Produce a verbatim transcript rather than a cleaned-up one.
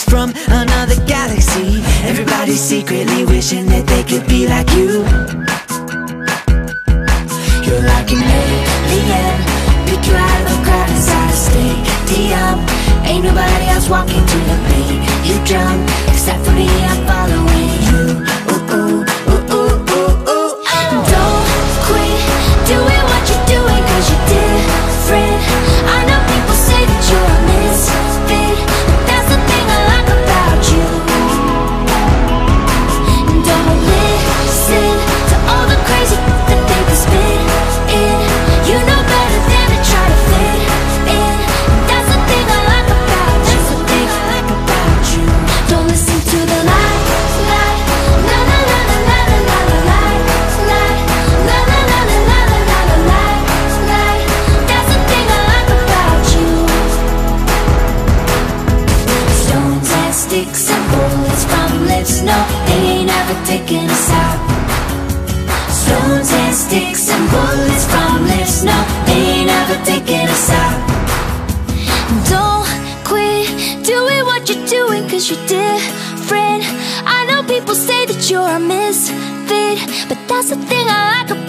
us from another galaxy. Everybody's secretly wishing that they could be like you. You're like an alien, pick you out of a crowd inside a stadium. Ain't nobody else walking to the beat you drum, except for me, I'm following you. Ooh, ooh, ooh, ooh, ooh, ooh. Don't quit doing what you're doing, cause you're different. I know people say that you're a misfit, but that's the thing I like about you. Don't listen to all the crazy that they can spit in. You know better than to try to fit in. That's the thing I like about you. That's the thing I like about you. Don't listen to the lie, lie, la la la la la la la lie, lie, la la la la la la la lie, lie. That's the thing I like about you. Stones and sticks and bullets from lips, no, they ain't ever taking us out. Stones and sticks and bullets from lips, no, they ain't ever taking us out. Don't quit doing what you're doing, cause you're different. I know people say that you're a misfit, but that's the thing I like about you.